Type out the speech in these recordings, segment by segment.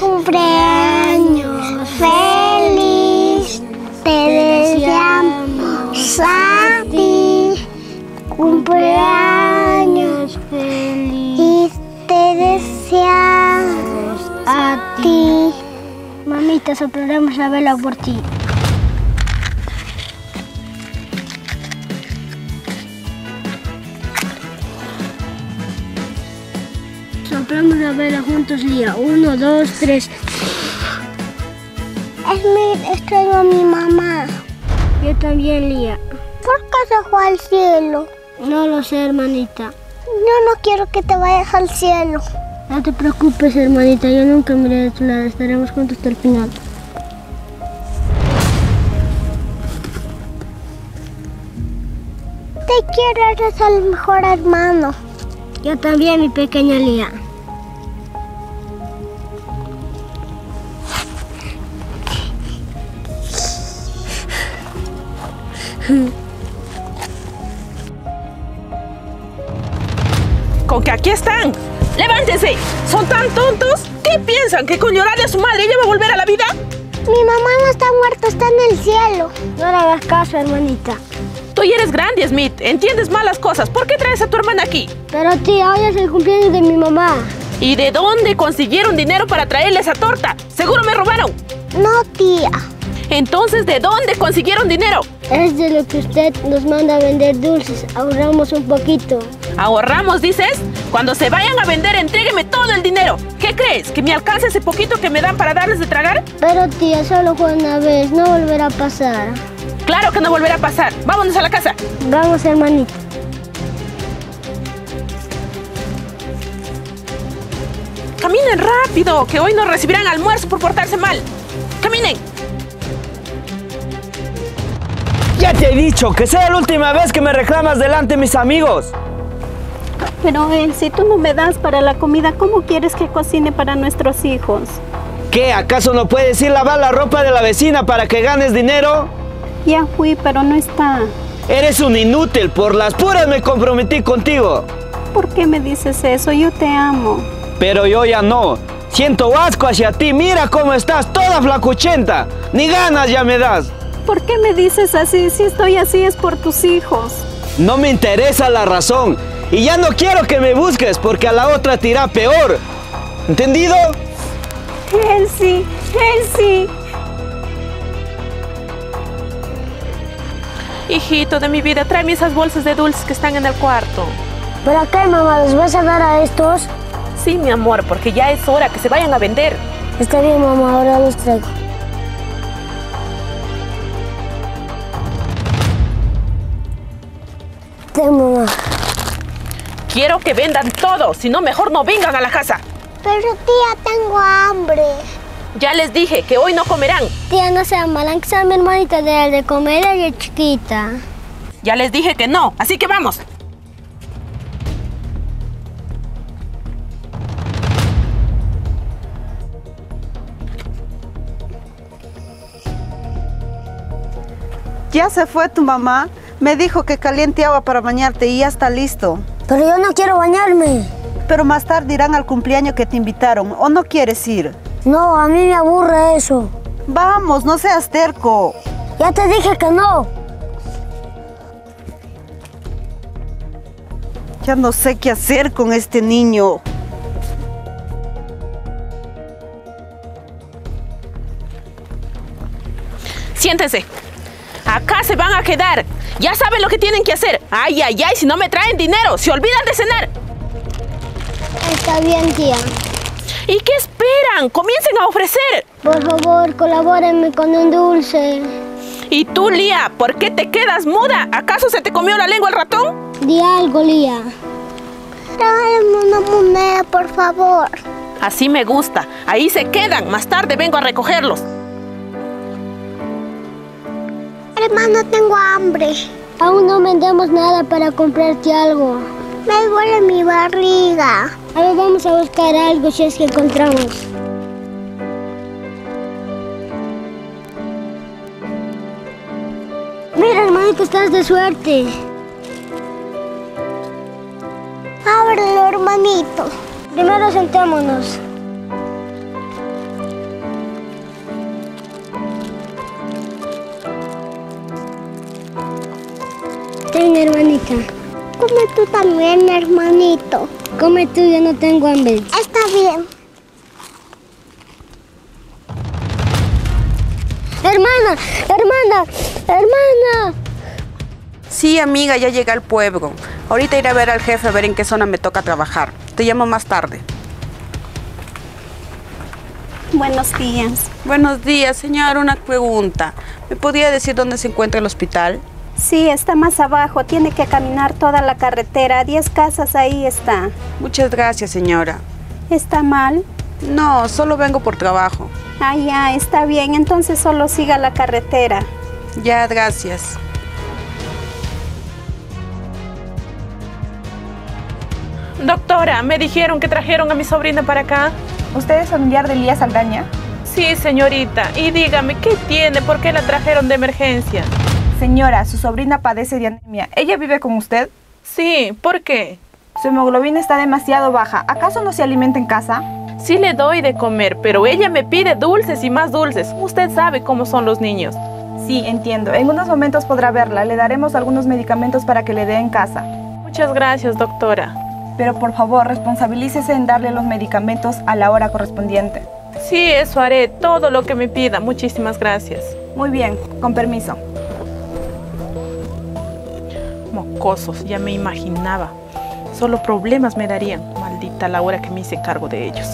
cumpleaños feliz, te deseamos a ti. Cumpleaños feliz, te deseamos a ti. Mamita, soplaremos la vela por ti. Soplamos la vela juntos, Lía. 1, 2, 3. Extraño a mi mamá. Yo también, Lía. ¿Por qué se fue al cielo? No lo sé, hermanita. Yo no quiero que te vayas al cielo. No te preocupes, hermanita. Yo nunca me iré de tu lado. Estaremos juntos hasta el final. Te quiero, eres el mejor hermano. Yo también, mi pequeña Lía. ¿Con que aquí están? ¡Levántense! ¿Son tan tontos? ¿Qué piensan? ¿Que con llorarle a su madre ella va a volver a la vida? Mi mamá no está muerta, está en el cielo. No le hagas caso, hermanita. Tú ya eres grande, Smith. Entiendes mal las cosas. ¿Por qué traes a tu hermana aquí? Pero tía, hoy es el cumpleaños de mi mamá. ¿Y de dónde consiguieron dinero para traerle esa torta? ¡Seguro me robaron! No, tía. Entonces, ¿de dónde consiguieron dinero? Es de lo que usted nos manda a vender dulces. Ahorramos un poquito. ¿Ahorramos, dices? Cuando se vayan a vender, entrégueme todo el dinero. ¿Qué crees? ¿Que me alcance ese poquito que me dan para darles de tragar? Pero tía, solo fue una vez. No volverá a pasar. Claro que no volverá a pasar. Vámonos a la casa. Vamos, hermanita. Caminen rápido, que hoy no recibirán almuerzo por portarse mal. ¡Caminen! Ya te he dicho que sea la última vez que me reclamas delante de mis amigos. Pero si tú no me das para la comida, ¿cómo quieres que cocine para nuestros hijos? ¿Qué? ¿Acaso no puedes ir a lavar la ropa de la vecina para que ganes dinero? Ya fui, pero no está. Eres un inútil, por las puras me comprometí contigo. ¿Por qué me dices eso? Yo te amo. Pero yo ya no. Siento asco hacia ti. Mira cómo estás, toda flacuchenta. Ni ganas ya me das. ¿Por qué me dices así? Si estoy así es por tus hijos. No me interesa la razón. Y ya no quiero que me busques porque a la otra te irá peor. ¿Entendido? Elsie, Elsie. Hijito de mi vida, tráeme esas bolsas de dulces que están en el cuarto. ¿Para qué, mamá? ¿Les vas a dar a estos? Sí, mi amor, porque ya es hora que se vayan a vender. Está bien, mamá, ahora los traigo. Mamá. Quiero que vendan todo, si no mejor no vengan a la casa. Pero tía, tengo hambre. Ya les dije que hoy no comerán. Tía, no sea mala, que sea mi hermanita de comer ella es chiquita. Ya les dije que no, así que vamos. Ya se fue tu mamá. Me dijo que caliente agua para bañarte y ya está listo. Pero yo no quiero bañarme. Pero más tarde irán al cumpleaños que te invitaron. ¿O no quieres ir? No, a mí me aburre eso. Vamos, no seas terco. Ya te dije que no. Ya no sé qué hacer con este niño. Siéntense. Acá se van a quedar. Ya saben lo que tienen que hacer. Ay, ay, ay, si no me traen dinero, se olvidan de cenar. Está bien, tía. ¿Y qué esperan? Comiencen a ofrecer. Por favor, colabórenme con un dulce. ¿Y tú, Lía, por qué te quedas muda? ¿Acaso se te comió la lengua el ratón? Di algo, Lía. Tráeme una moneda, por favor. Así me gusta. Ahí se quedan. Más tarde vengo a recogerlos. Hermano, tengo hambre. Aún no vendemos nada para comprarte algo. Me duele mi barriga. A ver, vamos a buscar algo si es que encontramos. Mira, hermanito, estás de suerte. Ábrelo, hermanito. Primero sentémonos. manita. Come tú también, hermanito. Come tú, yo no tengo hambre. Está bien. Hermana, hermana, hermana. Sí, amiga, ya llegué al pueblo. Ahorita iré a ver al jefe a ver en qué zona me toca trabajar. Te llamo más tarde. Buenos días. Buenos días, señora. Una pregunta. ¿Me podría decir dónde se encuentra el hospital? Sí, está más abajo. Tiene que caminar toda la carretera. 10 casas ahí está. Muchas gracias, señora. ¿Está mal? No, solo vengo por trabajo. Ah, ya, está bien. Entonces solo siga la carretera. Ya, gracias. Doctora, me dijeron que trajeron a mi sobrina para acá. ¿Usted es familiar de Elías Saldaña? Sí, señorita. Y dígame, ¿qué tiene? ¿Por qué la trajeron de emergencia? Señora, su sobrina padece de anemia. ¿Ella vive con usted? Sí, ¿por qué? Su hemoglobina está demasiado baja. ¿Acaso no se alimenta en casa? Sí le doy de comer, pero ella me pide dulces y más dulces. Usted sabe cómo son los niños. Sí, entiendo. En unos momentos podrá verla. Le daremos algunos medicamentos para que le dé en casa. Muchas gracias, doctora. Pero por favor, responsabilícese en darle los medicamentos a la hora correspondiente. Sí, eso haré. Todo lo que me pida. Muchísimas gracias. Muy bien, con permiso. Mocosos, ya me imaginaba. Solo problemas me darían. Maldita la hora que me hice cargo de ellos.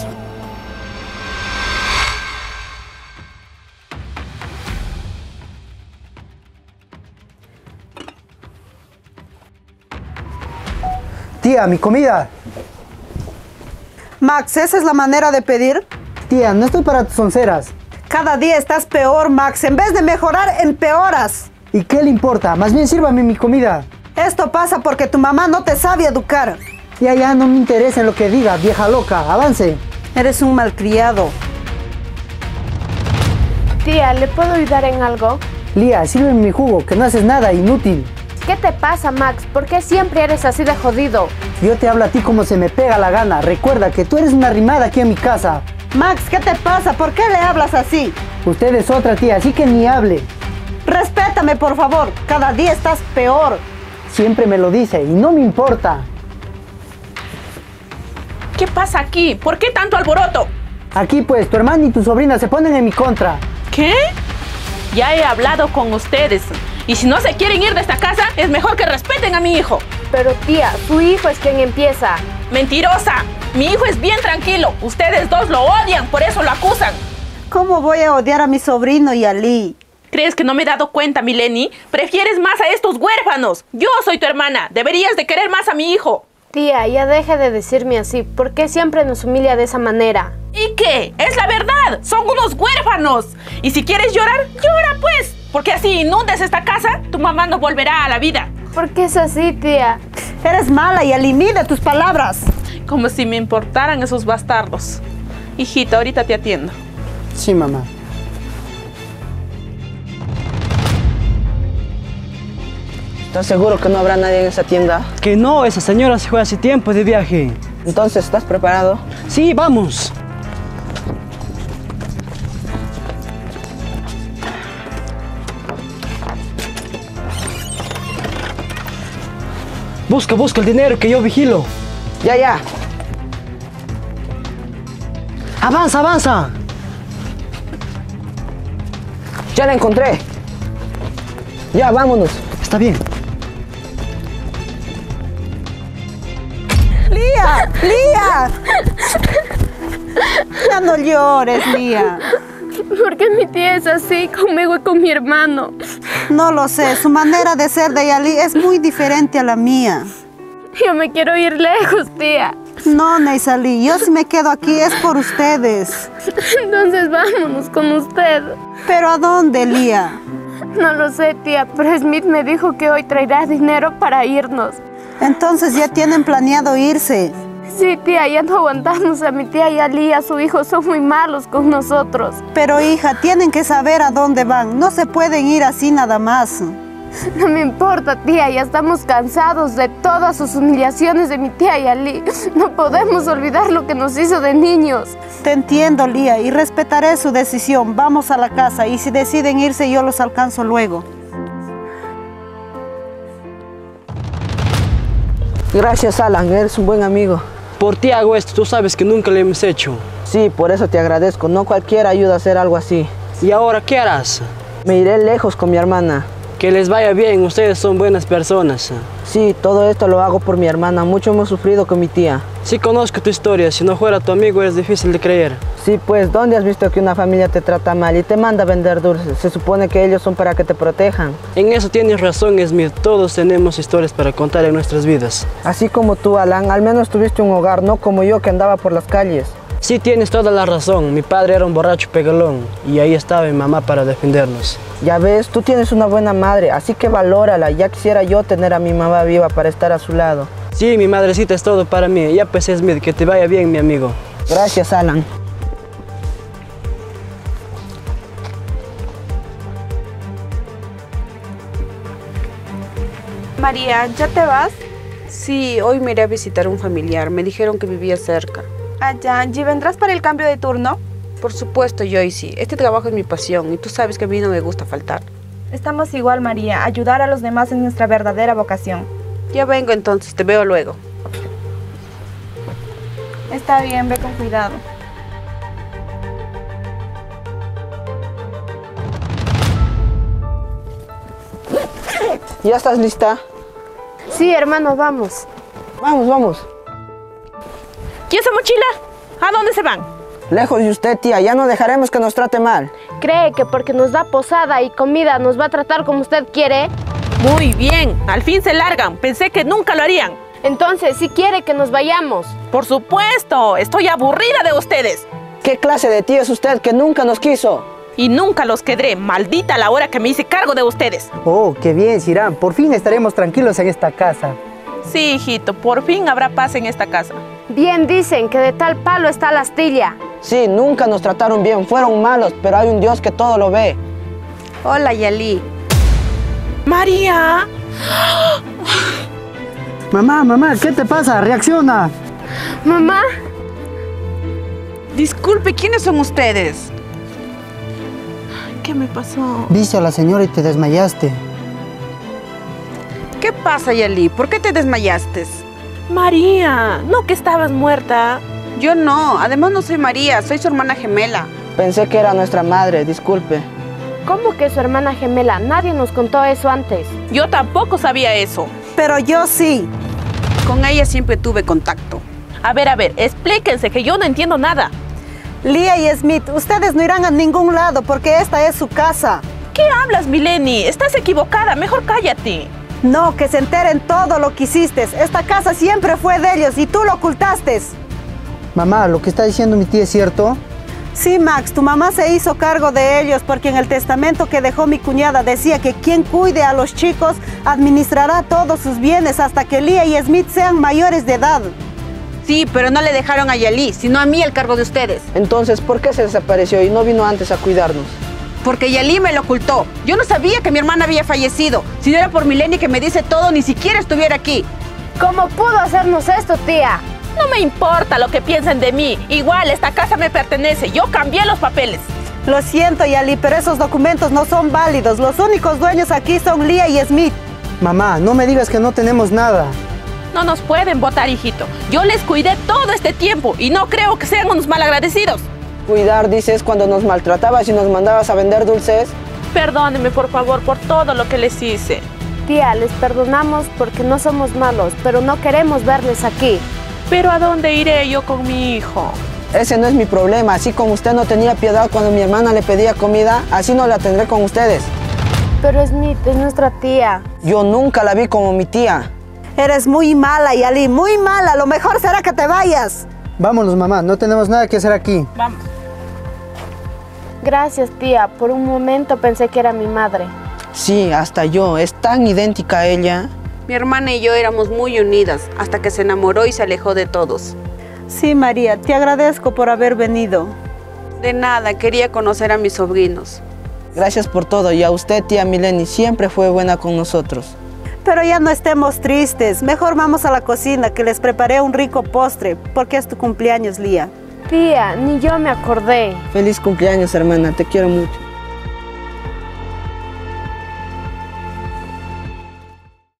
Tía, mi comida. Max, ¿esa es la manera de pedir? Tía, no estoy para tus onceras. Cada día estás peor, Max. En vez de mejorar, empeoras. ¿Y qué le importa? Más bien sírvame mi comida. Esto pasa porque tu mamá no te sabe educar. Ya, no me interesa en lo que diga, vieja loca. Avance. Eres un malcriado. Tía, ¿le puedo ayudar en algo? Lía, sírveme mi jugo, que no haces nada, inútil. ¿Qué te pasa, Max? ¿Por qué siempre eres así de jodido? Yo te hablo a ti como se me pega la gana. Recuerda que tú eres una arrimada aquí en mi casa. Max, ¿qué te pasa? ¿Por qué le hablas así? Usted es otra, tía, así que ni hable. Respétame, por favor. Cada día estás peor. Siempre me lo dice y no me importa. ¿Qué pasa aquí? ¿Por qué tanto alboroto? Aquí pues, tu hermana y tu sobrina se ponen en mi contra. ¿Qué? Ya he hablado con ustedes. Y si no se quieren ir de esta casa, es mejor que respeten a mi hijo. Pero tía, su hijo es quien empieza. ¡Mentirosa! Mi hijo es bien tranquilo. Ustedes dos lo odian, por eso lo acusan. ¿Cómo voy a odiar a mi sobrino y a Lee? ¿Crees que no me he dado cuenta, Mileni? Prefieres más a estos huérfanos. Yo soy tu hermana. Deberías de querer más a mi hijo. Tía, ya deje de decirme así. ¿Por qué siempre nos humilla de esa manera? ¿Y qué? ¡Es la verdad! ¡Son unos huérfanos! Y si quieres llorar, llora pues. Porque así inundes esta casa, tu mamá no volverá a la vida. ¿Por qué es así, tía? Eres mala y mide tus palabras. Como si me importaran esos bastardos. Hijita, ahorita te atiendo. Sí, mamá. ¿Estás seguro que no habrá nadie en esa tienda? Que no, esa señora se fue hace tiempo de viaje. Entonces, ¿estás preparado? Sí, vamos. Busca el dinero que yo vigilo. Ya. Avanza. Ya la encontré. Ya, vámonos. Está bien. ¡Lía! Ya no llores, Lía. ¿Por qué mi tía es así conmigo y con mi hermano? No lo sé, su manera de ser de Yali es muy diferente a la mía. Yo me quiero ir lejos, tía. No, Neisali, yo si me quedo aquí es por ustedes. Entonces vámonos con usted. ¿Pero a dónde, Lía? No lo sé, tía, pero Smith me dijo que hoy traerá dinero para irnos. Entonces ya tienen planeado irse. Sí, tía, ya no aguantamos a mi tía y a Lee, a su hijo, son muy malos con nosotros. Pero hija, tienen que saber a dónde van. No se pueden ir así nada más. No me importa, tía, ya estamos cansados de todas sus humillaciones de mi tía y Ali. No podemos olvidar lo que nos hizo de niños. Te entiendo, Lía, y respetaré su decisión. Vamos a la casa y si deciden irse, yo los alcanzo luego. Gracias, Alan, eres un buen amigo. Por ti hago esto, tú sabes que nunca lo hemos hecho. Sí, por eso te agradezco. No cualquiera ayuda a hacer algo así. ¿Y ahora qué harás? Me iré lejos con mi hermana. Que les vaya bien, ustedes son buenas personas. Sí, todo esto lo hago por mi hermana. Mucho hemos sufrido con mi tía. Sí conozco tu historia, si no fuera tu amigo es difícil de creer. Sí, pues, ¿dónde has visto que una familia te trata mal y te manda a vender dulces? Se supone que ellos son para que te protejan. En eso tienes razón, Smith. Todos tenemos historias para contar en nuestras vidas. Así como tú, Alan, al menos tuviste un hogar, no como yo que andaba por las calles. Sí, tienes toda la razón. Mi padre era un borracho pegalón y ahí estaba mi mamá para defendernos. Ya ves, tú tienes una buena madre, así que valórala. Ya quisiera yo tener a mi mamá viva para estar a su lado. Sí, mi madrecita es todo para mí. Ya pues, Smith, que te vaya bien, mi amigo. Gracias, Alan. María, ¿ya te vas? Sí, hoy me iré a visitar a un familiar. Me dijeron que vivía cerca. Ah, ya. ¿Y vendrás para el cambio de turno? Por supuesto, Joyce. Este trabajo es mi pasión y tú sabes que a mí no me gusta faltar. Estamos igual, María. Ayudar a los demás es nuestra verdadera vocación. Ya vengo entonces, te veo luego. Está bien, ve con cuidado. ¿Ya estás lista? Sí, hermano, vamos. Vamos, vamos. ¿Y esa mochila? ¿A dónde se van? Lejos de usted, tía. Ya no dejaremos que nos trate mal. ¿Cree que porque nos da posada y comida nos va a tratar como usted quiere? Muy bien, al fin se largan. Pensé que nunca lo harían. Entonces, ¿sí quiere que nos vayamos? Por supuesto, estoy aburrida de ustedes. ¿Qué clase de tío es usted que nunca nos quiso? Y nunca los quedaré, maldita la hora que me hice cargo de ustedes. Oh, qué bien, Sirán. Por fin estaremos tranquilos en esta casa. Sí, hijito, por fin habrá paz en esta casa. Bien dicen que de tal palo está la astilla. Sí, nunca nos trataron bien. Fueron malos, pero hay un Dios que todo lo ve. Hola, Yali. María. Mamá, ¿qué te pasa? Reacciona. Mamá. Disculpe, ¿quiénes son ustedes? ¿Qué me pasó? Viste a la señora y te desmayaste. ¿Qué pasa, Yali? ¿Por qué te desmayaste? María, ¿no que estabas muerta? Yo no, además no soy María, soy su hermana gemela. Pensé que era nuestra madre, disculpe. ¿Cómo que su hermana gemela? Nadie nos contó eso antes. Yo tampoco sabía eso. Pero yo sí. Con ella siempre tuve contacto. A ver, explíquense que yo no entiendo nada. Lía y Smith, ustedes no irán a ningún lado porque esta es su casa. ¿Qué hablas, Mileni? Estás equivocada, mejor cállate. No, que se enteren todo lo que hiciste. Esta casa siempre fue de ellos y tú lo ocultaste. Mamá, ¿lo que está diciendo mi tía es cierto? Sí, Max, tu mamá se hizo cargo de ellos porque en el testamento que dejó mi cuñada decía que quien cuide a los chicos administrará todos sus bienes hasta que Lía y Smith sean mayores de edad. Sí, pero no le dejaron a Yali, sino a mí el cargo de ustedes. Entonces, ¿por qué se desapareció y no vino antes a cuidarnos? Porque Yali me lo ocultó. Yo no sabía que mi hermana había fallecido. Si no era por Mileni que me dice todo, ni siquiera estuviera aquí. ¿Cómo pudo hacernos esto, tía? No me importa lo que piensen de mí. Igual, esta casa me pertenece. Yo cambié los papeles. Lo siento, Yali, pero esos documentos no son válidos. Los únicos dueños aquí son Lía y Smith. Mamá, no me digas que no tenemos nada. No nos pueden votar, hijito. Yo les cuidé todo este tiempo y no creo que sean unos malagradecidos. Cuidar, dices, cuando nos maltratabas y nos mandabas a vender dulces. Perdónenme, por favor, por todo lo que les hice. Tía, les perdonamos porque no somos malos, pero no queremos verles aquí. ¿Pero a dónde iré yo con mi hijo? Ese no es mi problema. Así como usted no tenía piedad cuando mi hermana le pedía comida, así no la tendré con ustedes. Pero Smith es nuestra tía. Yo nunca la vi como mi tía. Eres muy mala, Yali, muy mala. Lo mejor será que te vayas. Vámonos, mamá. No tenemos nada que hacer aquí. Vamos. Gracias, tía. Por un momento pensé que era mi madre. Sí, hasta yo. Es tan idéntica a ella. Mi hermana y yo éramos muy unidas hasta que se enamoró y se alejó de todos. Sí, María, te agradezco por haber venido. De nada, quería conocer a mis sobrinos. Gracias por todo. Y a usted, tía Mileni, siempre fue buena con nosotros. Pero ya no estemos tristes. Mejor vamos a la cocina, que les preparé un rico postre, porque es tu cumpleaños, Lía. Tía, ni yo me acordé. Feliz cumpleaños, hermana. Te quiero mucho.